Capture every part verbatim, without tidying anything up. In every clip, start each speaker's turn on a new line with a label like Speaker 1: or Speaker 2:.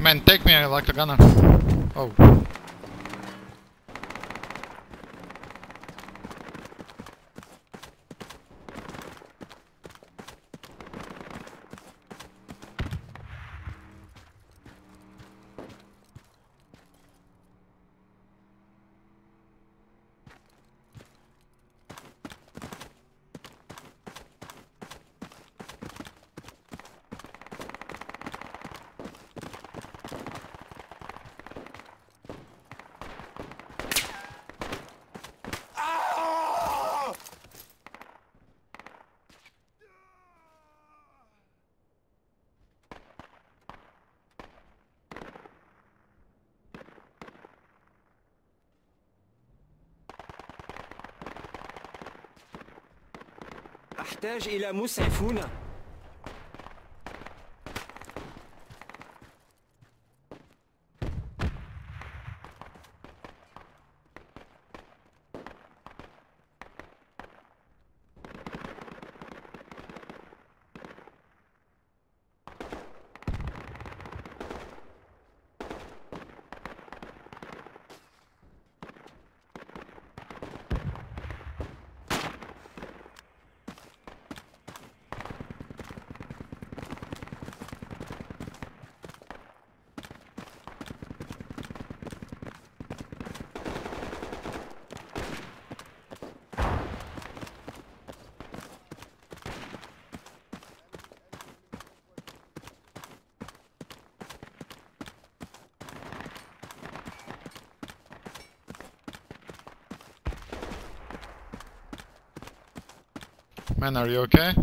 Speaker 1: Man, take me like a gunner. Oh.
Speaker 2: أحتاج إلى مسعف هنا.
Speaker 1: Man, are you okay?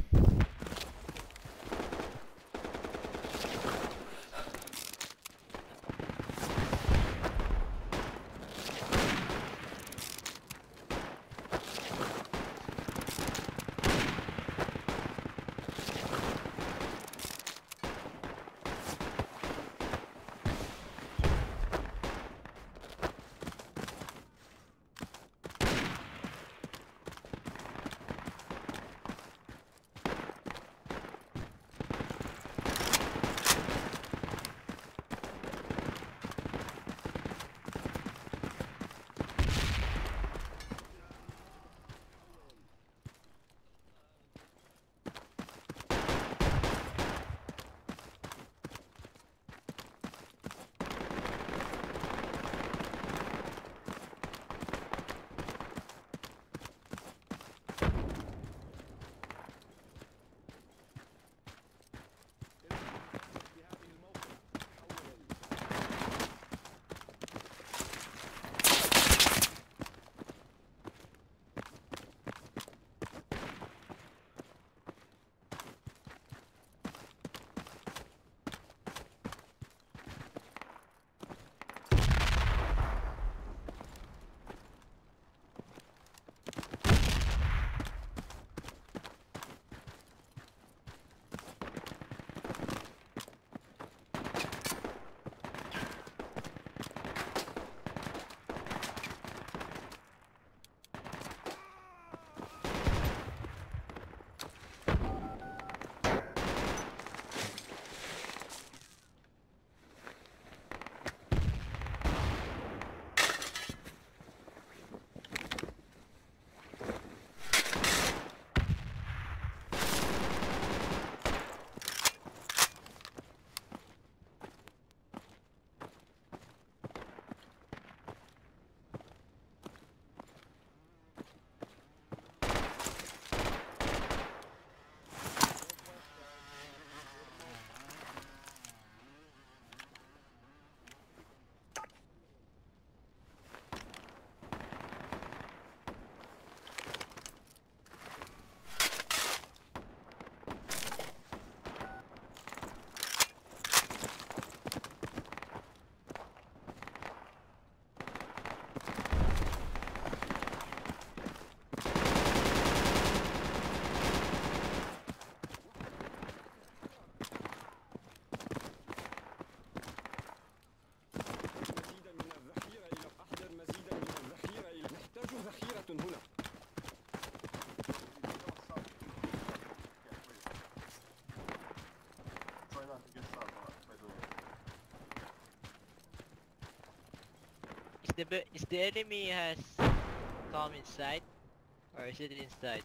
Speaker 2: the bu- is the enemy has come inside, or is it inside?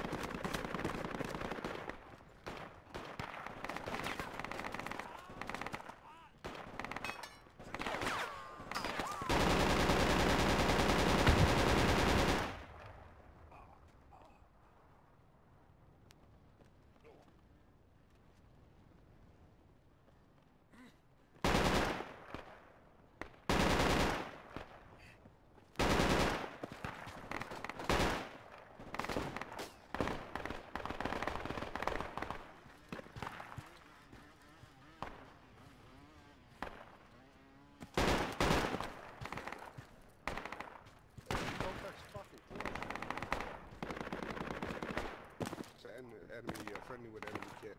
Speaker 3: Contact's fucking close. It's an enemy, enemy uh, friendly with enemy kit.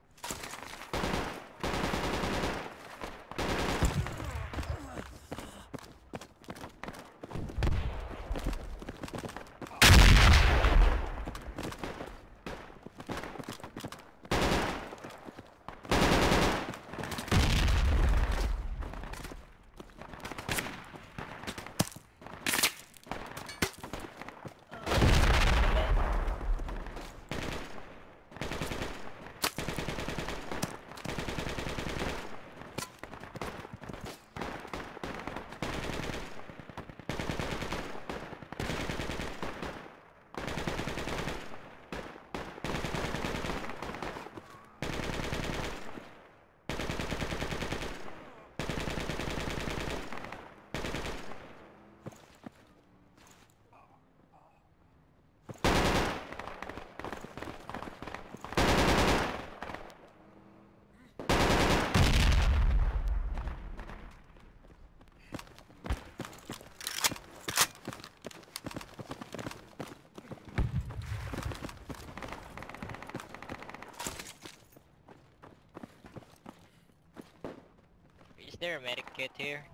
Speaker 2: Is there a medic kit here?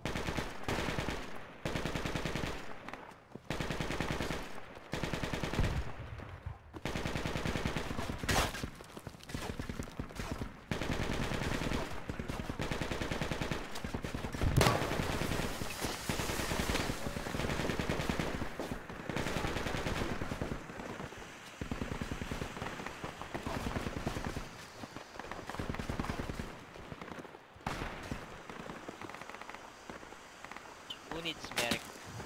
Speaker 2: Who needs medic?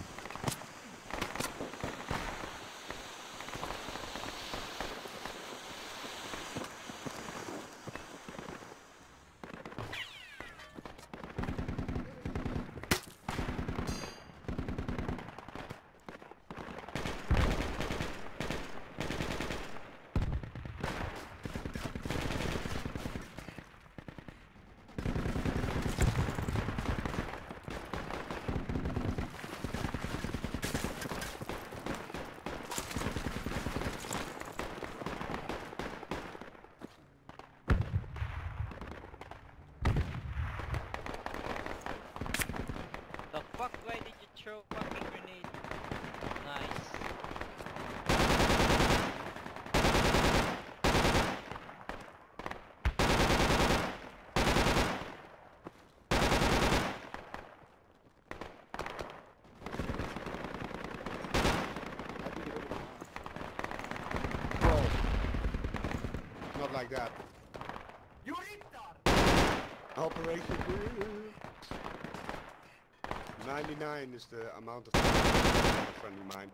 Speaker 2: The fuck? Why did you throw a fucking grenade? Nice.
Speaker 3: Bro. Not like that. Operation ninety-nine is the amount of friendly mine.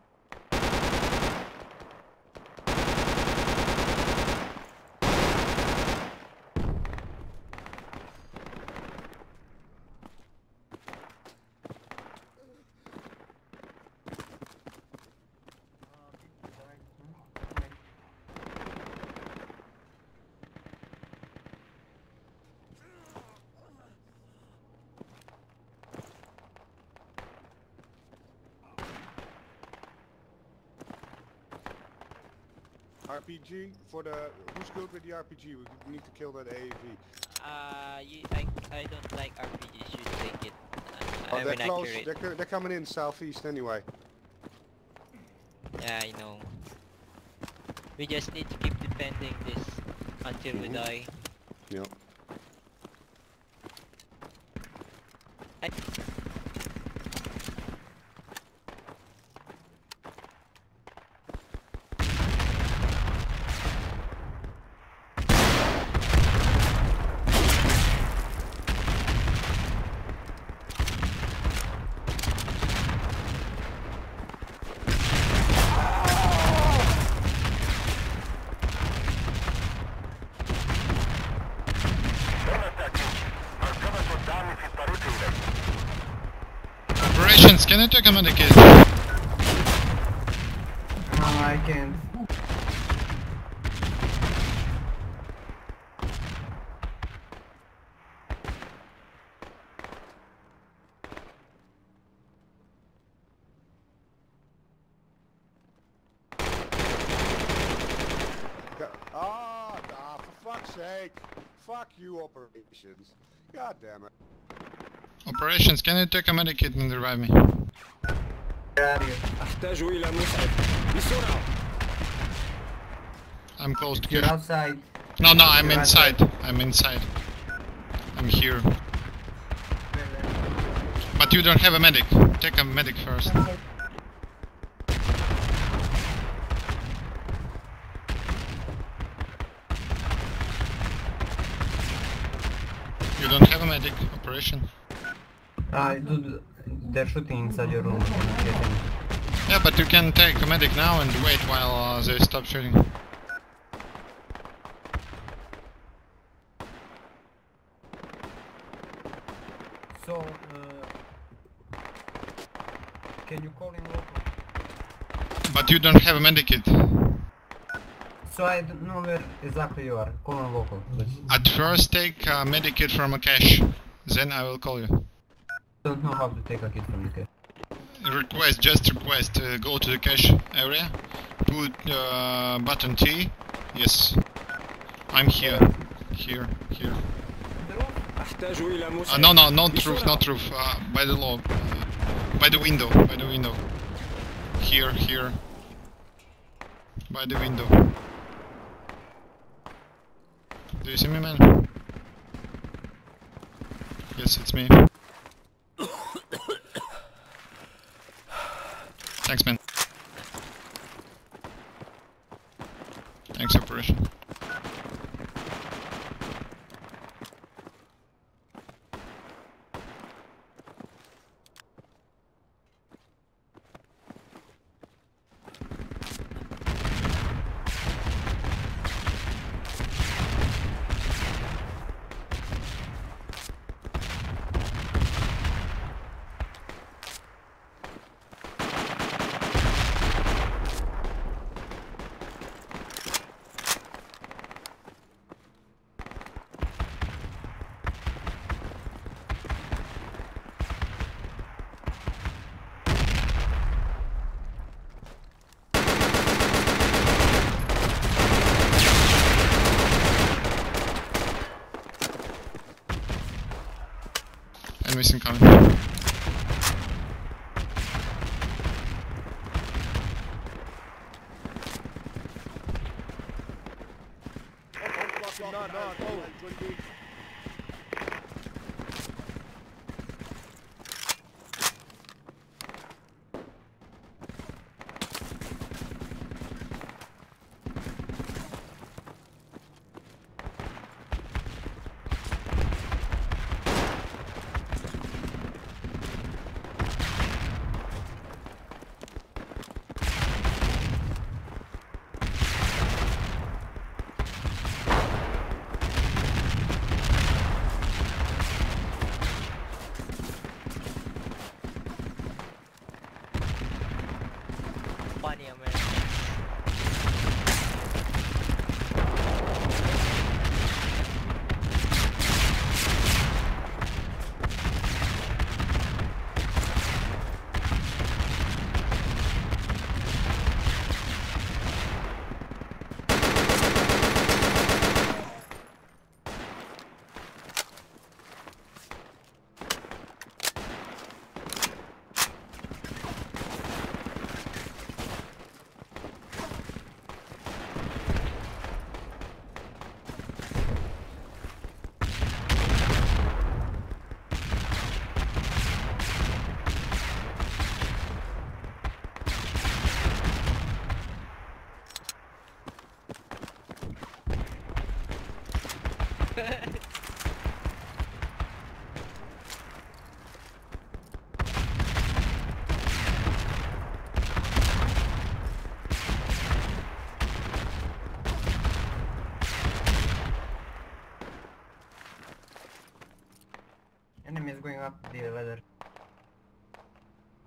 Speaker 3: R P G for the who's good with the R P G? We need to kill that A A V.
Speaker 2: Uh, you, I, I don't like R P Gs. You take it. Uh,
Speaker 3: Oh,
Speaker 2: I'm
Speaker 3: they're close.
Speaker 2: inaccurate.
Speaker 3: They're, co- they're coming in southeast anyway.
Speaker 2: Yeah, I know. We just need to keep defending this until we
Speaker 3: Mhm.
Speaker 2: die.
Speaker 3: Yep.
Speaker 2: I
Speaker 1: Operations, can you take a medikit?
Speaker 4: No, I can't.
Speaker 3: Ga- Ah, ah, for fuck's sake. Fuck you, operations. God damn it.
Speaker 1: Operations, can you take a medikit and revive me?
Speaker 4: Where are you?
Speaker 5: أحتاج إلى مسعف بسرعة.
Speaker 1: I'm close to
Speaker 4: You're
Speaker 1: you.
Speaker 4: outside.
Speaker 1: No, no, I'm
Speaker 4: You're
Speaker 1: inside.
Speaker 4: outside.
Speaker 1: I'm inside. I'm here. But you don't have a medic. Take a medic first. You don't have a medic. Operation.
Speaker 4: Uh, dude, they're shooting inside your room. You're not getting it.
Speaker 1: Yeah, but you can take a medic now and wait while uh, they stop shooting.
Speaker 4: So, uh, can you call in local?
Speaker 1: But you don't have a medikit.
Speaker 4: So I don't know where exactly you are. Call in local, please.
Speaker 1: At first take a medikit from a cache. Then I will call you.
Speaker 4: Don't know how to take a kid from the cache.
Speaker 1: Request, just request. Uh, go to the cache area. Put uh, button T. Yes. I'm here. Here, here.
Speaker 5: أحتاج إلى مسعف.
Speaker 1: Uh, no, no, not roof,
Speaker 5: بسرعة.
Speaker 1: not roof. Uh, by the law. Uh, by the window, by the window. Here, here. By the window. Do you see me, man? Yes, it's me. Thanks, man. Thanks, operation. Enemies incoming.
Speaker 3: No, no, no.
Speaker 2: Funny, man.
Speaker 4: Enemy is going up the ladder.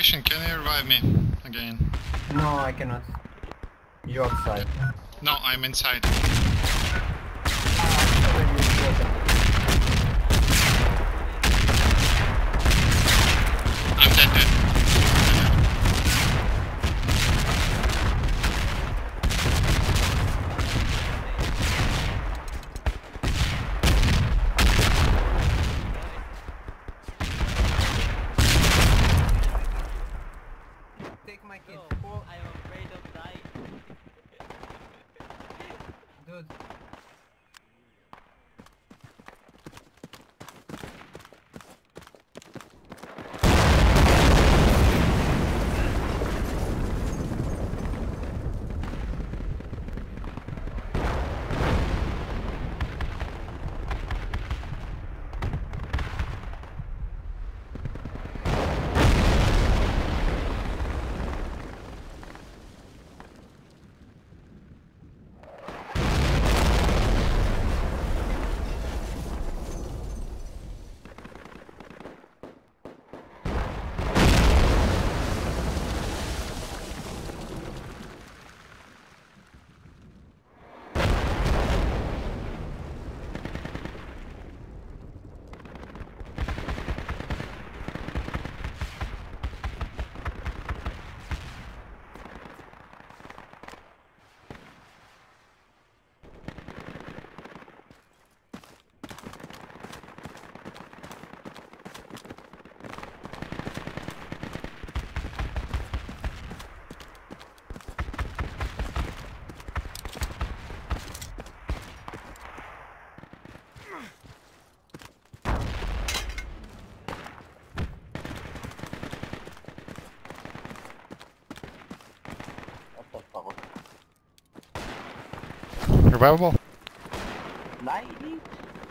Speaker 1: Action, can you revive me again?
Speaker 4: No, I cannot. You outside.
Speaker 1: No, I'm inside. I'm dead dead.
Speaker 4: Take my kid.
Speaker 2: No, I'm afraid of dying.
Speaker 4: Dude.
Speaker 1: Revivable?
Speaker 6: ninety?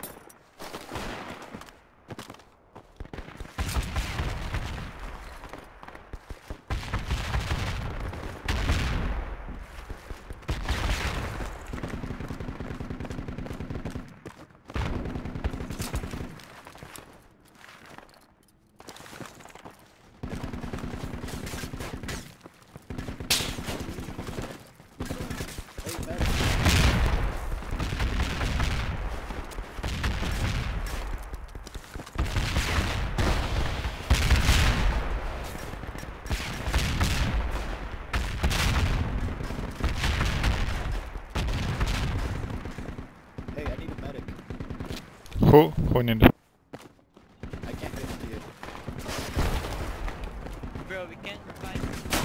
Speaker 7: Hey, I need a medic.
Speaker 1: Who? Who need it?
Speaker 7: I can't get into you.
Speaker 2: Bro, we can't revive.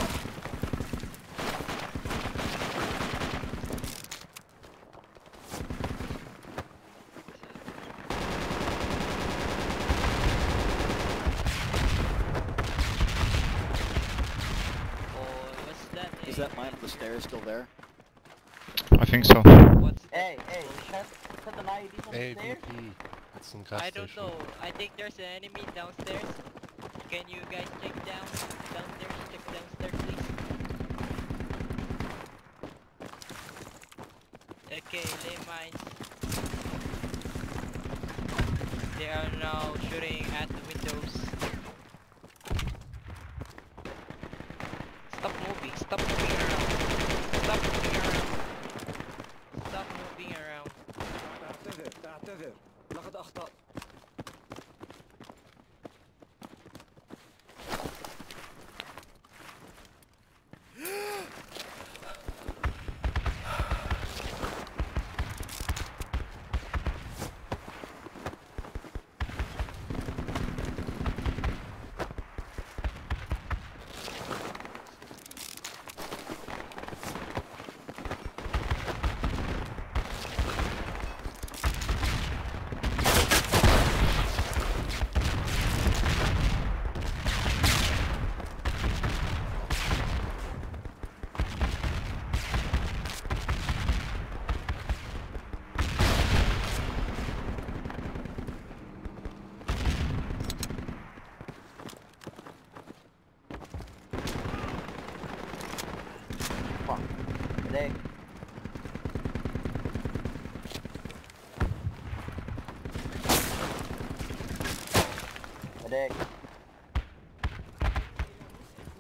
Speaker 2: Oh, what's that?
Speaker 7: Is that man on the stairs still there?
Speaker 1: I think so.
Speaker 2: What's
Speaker 6: Hey, hey, shut, shut the I Ds on
Speaker 8: Hey,
Speaker 6: the stairs?
Speaker 8: D P. It's some gas
Speaker 2: I don't
Speaker 8: station.
Speaker 2: know. I think there's an enemy downstairs. Can you guys check down downstairs? Check downstairs, please. Okay, lay mines. They are now shooting at the windows. Stop moving. Stop moving around. Stop moving around. Stop moving around.
Speaker 5: تعتذر تعتذر لقد أخطأت.
Speaker 6: Leg. Leg.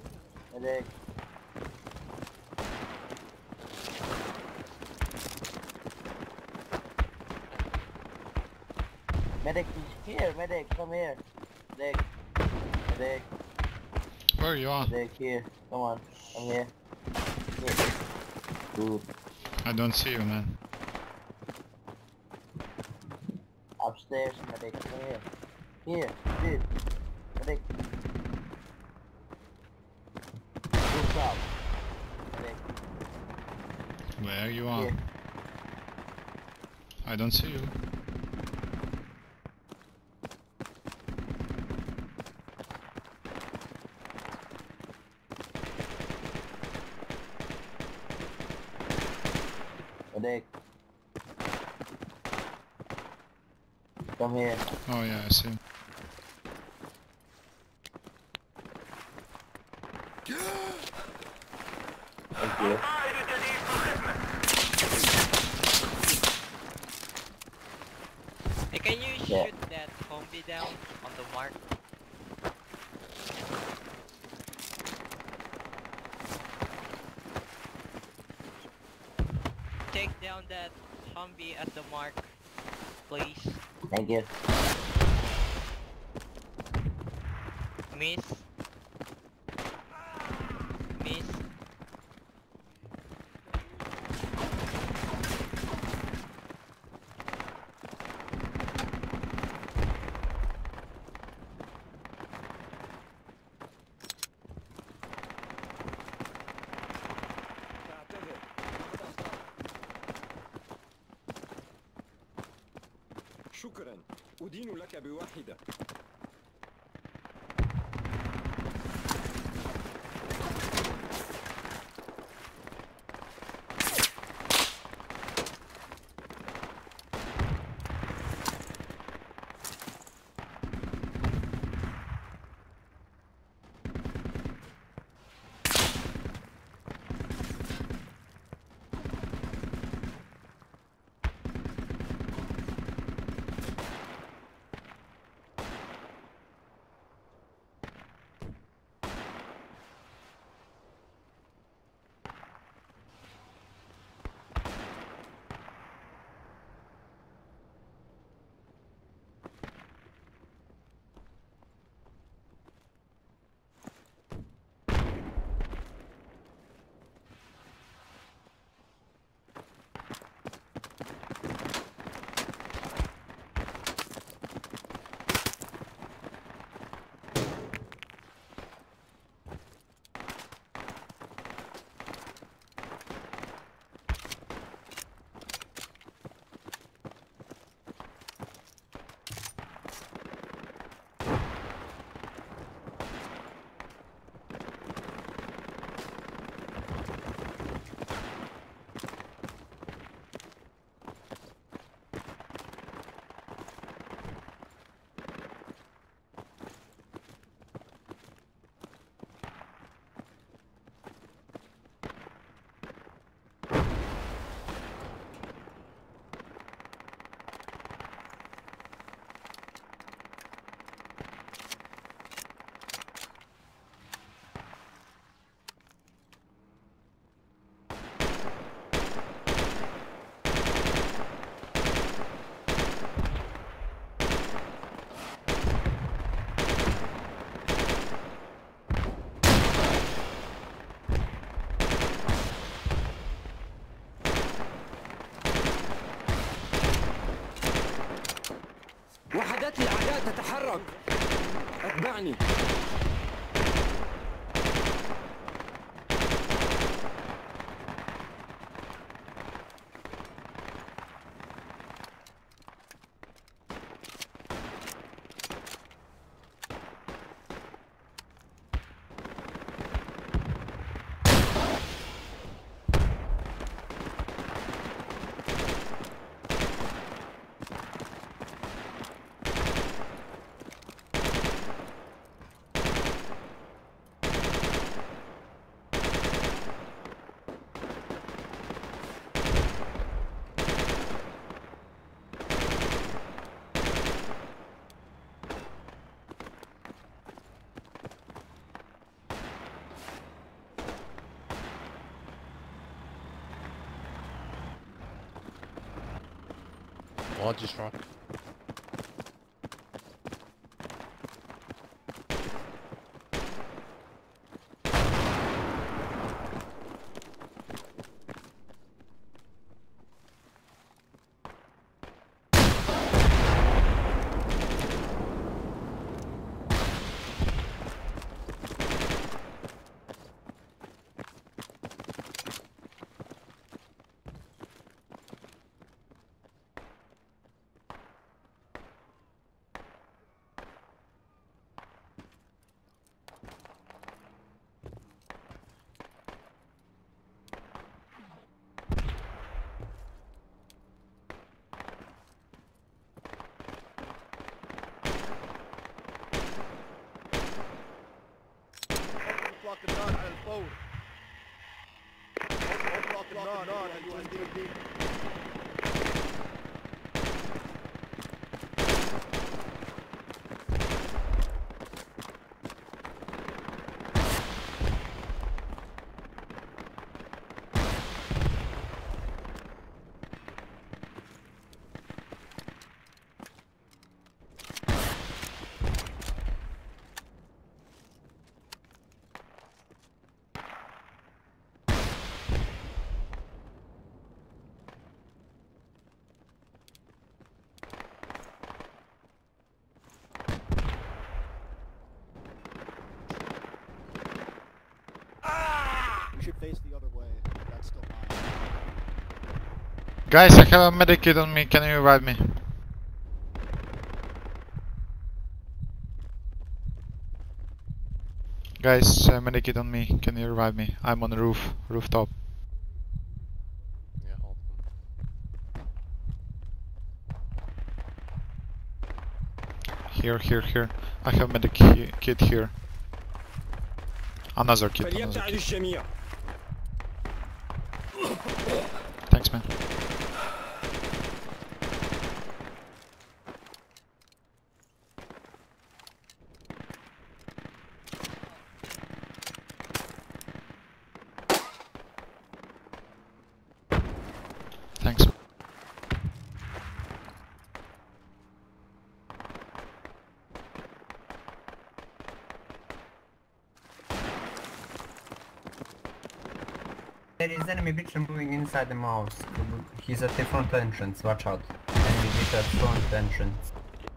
Speaker 6: Medic is here, medic, come here. Medic. Medic.
Speaker 1: Where you are?
Speaker 6: Medic here. Come on. Come here. Here. Good.
Speaker 1: I don't see you, man.
Speaker 6: Upstairs, medic. Come here. Here, dude. Medic. What's up? Medic.
Speaker 1: Where you are?
Speaker 6: Here.
Speaker 1: I don't see you.
Speaker 6: Medic. Come here.
Speaker 1: Oh yeah, I see.
Speaker 6: Thank you.
Speaker 2: Hey, can you
Speaker 6: Yeah.
Speaker 2: shoot that zombie down on the mark? Take down that zombie at the mark, please.
Speaker 6: Thank you.
Speaker 2: Miss. Miss.
Speaker 5: أعتذر لقد أخطأت. شكرا أدين لك بواحدة. وحدات الأعداء تتحرك. اتبعني.
Speaker 8: What just rock?
Speaker 1: Guys, I have a medikit on me. Can you revive me? Guys, uh, medikit on me. Can you revive me? I'm on the roof, rooftop.
Speaker 8: Yeah, hold on.
Speaker 1: Here, here, here. I have medikit here. Another kit. Another
Speaker 5: فليبتعد
Speaker 1: kit.
Speaker 5: الجميع.
Speaker 1: Thanks, man. Thanks.
Speaker 4: There is enemy picture moving inside the mouse. He's at the front entrance, watch out. Enemy picture at front entrance.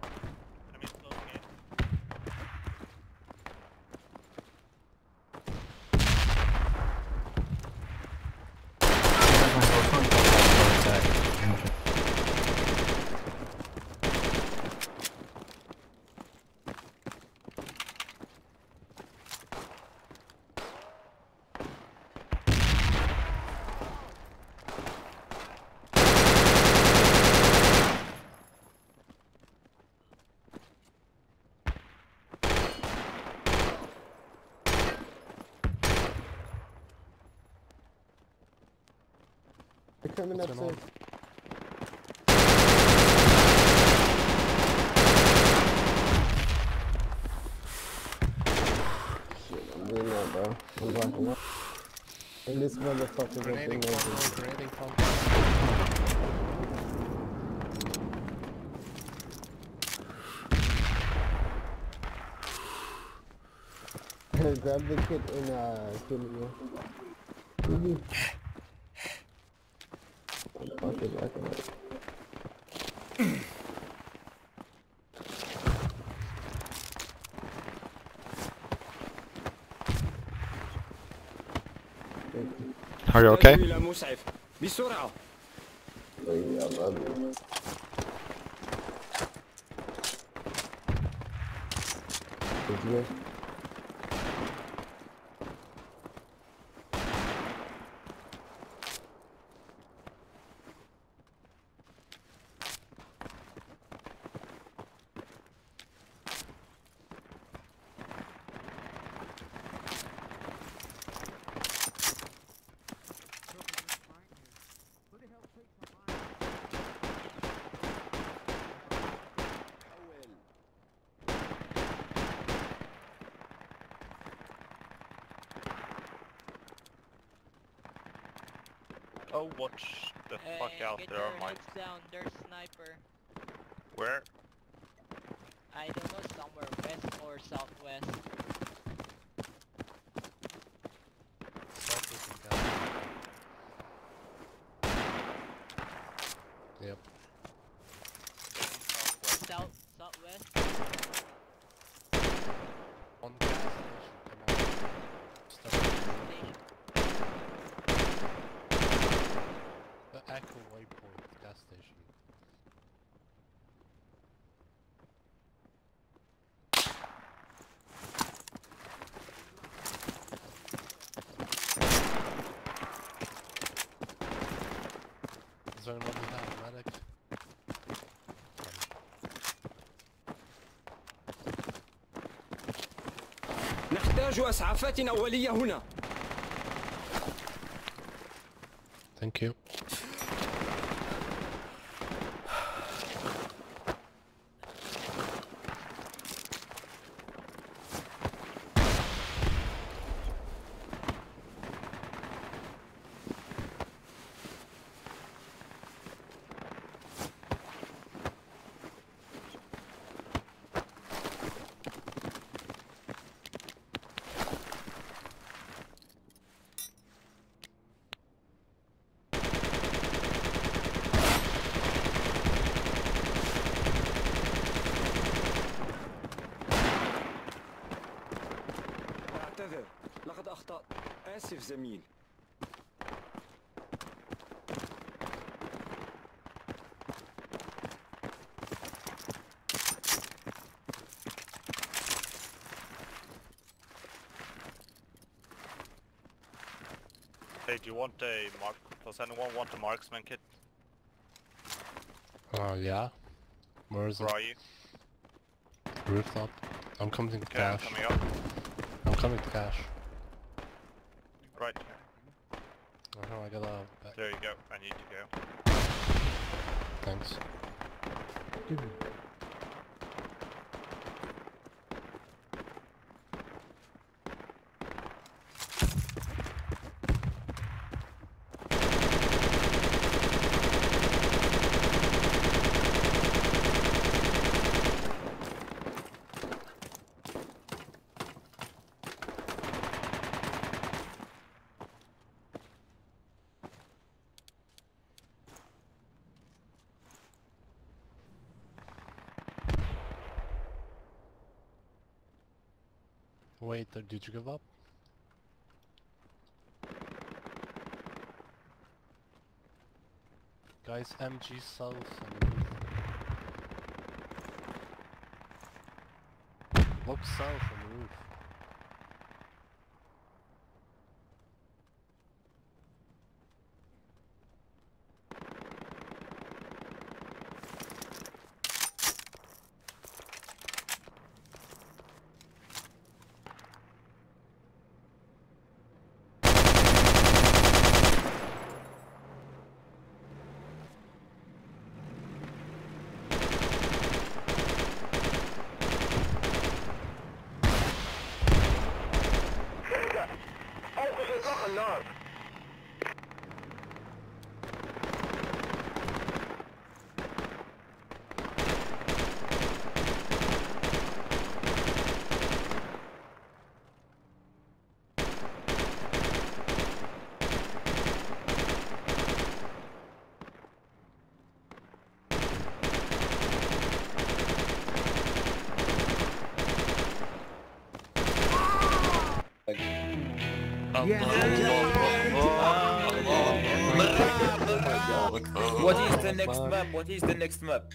Speaker 9: Coming up soon. Shit, I'm doing that, bro. I'm blocking up. And this motherfucker
Speaker 8: Grenading front, grenading front.
Speaker 9: Grab the kit and uh, kill me. Mm-hmm. Fuck it, back away.
Speaker 1: Are you okay?
Speaker 5: إلى مسعف بسرعة.
Speaker 9: Baby, I love you. Did you?
Speaker 10: Oh, watch the
Speaker 2: Hey,
Speaker 10: fuck out
Speaker 2: get
Speaker 10: there,
Speaker 2: your
Speaker 10: Mike.
Speaker 2: heads down, there's sniper.
Speaker 10: Where?
Speaker 2: I don't know, somewhere west or southwest.
Speaker 8: South is down. Yep.
Speaker 2: South, southwest.
Speaker 8: On gas station, come on. Stop.
Speaker 2: Station.
Speaker 8: The Echo Waypoint gas station. Is there another down medic?
Speaker 5: نحتاج إسعافات أولية هنا.
Speaker 8: Thank you.
Speaker 5: أعتذر، لقد أخطأت. آسف زميل.
Speaker 10: Hey, do you want a mark? Does anyone want a marksman kit?
Speaker 8: Uh, yeah. Where is
Speaker 10: Where
Speaker 8: it?
Speaker 10: are you?
Speaker 8: Rooftop. I'm coming to
Speaker 10: Okay, I'm
Speaker 8: cash.
Speaker 10: coming up.
Speaker 8: I'm coming to cash.
Speaker 10: Right.
Speaker 8: I know, I gotta... uh,
Speaker 10: There you go. I need to go.
Speaker 8: Thanks. Wait, uh, did you give up? Guys, M G south and roof. Look south on the roof.
Speaker 11: What is the next map? What is the next map?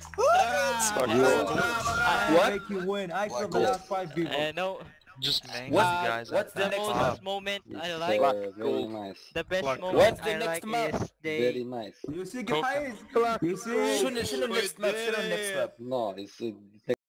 Speaker 2: I
Speaker 11: What?
Speaker 2: make you win. I killed the last five people. Uh, no.
Speaker 12: Just mangle
Speaker 11: What?
Speaker 12: the guys.
Speaker 11: What's the
Speaker 2: The
Speaker 11: next
Speaker 2: most
Speaker 11: map?
Speaker 2: moment I
Speaker 6: It's,
Speaker 2: like,
Speaker 6: uh, very nice.
Speaker 2: the best
Speaker 12: What's
Speaker 2: moment
Speaker 11: the
Speaker 2: I
Speaker 11: next
Speaker 2: like
Speaker 11: map?
Speaker 2: is
Speaker 6: Very
Speaker 2: they
Speaker 6: nice.
Speaker 3: You see,
Speaker 12: Coke.
Speaker 3: guys? You see?
Speaker 11: شنو شنو next map? شنو next map?
Speaker 6: No, it's uh,